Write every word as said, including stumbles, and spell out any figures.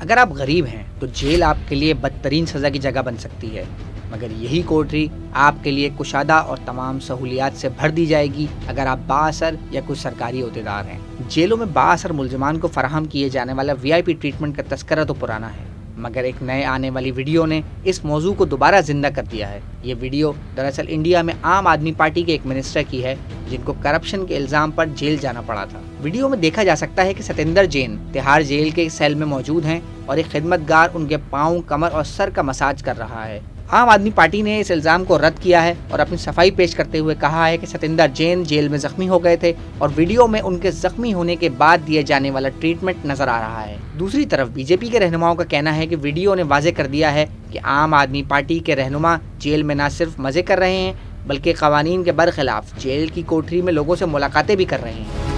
अगर आप गरीब हैं तो जेल आपके लिए बदतरीन सज़ा की जगह बन सकती है, मगर यही कोठरी आपके लिए कुशादा और तमाम सहूलियात से भर दी जाएगी अगर आप बाअसर या कुछ सरकारी अहदेदार हैं। जेलों में बाअसर मुलजमान को फराहम किए जाने वाला वी आई पी ट्रीटमेंट का तस्करा तो पुराना है, मगर एक नए आने वाली वीडियो ने इस मौजू को दोबारा जिंदा कर दिया है। ये वीडियो दरअसल इंडिया में आम आदमी पार्टी के एक मिनिस्टर की है जिनको करप्शन के इल्ज़ाम पर जेल जाना पड़ा था। वीडियो में देखा जा सकता है कि सतेंद्र जैन तिहाड़ जेल के सेल में मौजूद हैं और एक खिदमतगार उनके पाँव, कमर और सर का मसाज कर रहा है। आम आदमी पार्टी ने इस इल्ज़ाम को रद्द किया है और अपनी सफाई पेश करते हुए कहा है कि सतेंद्र जैन जेल में जख्मी हो गए थे और वीडियो में उनके जख्मी होने के बाद दिए जाने वाला ट्रीटमेंट नजर आ रहा है। दूसरी तरफ बीजेपी के रहनुमाओं का कहना है कि वीडियो ने वाजे कर दिया है कि आम आदमी पार्टी के रहनुमा जेल में न सिर्फ मजे कर रहे हैं बल्कि कवानीन के बरखिलाफ जेल की कोठरी में लोगों से मुलाकातें भी कर रहे हैं।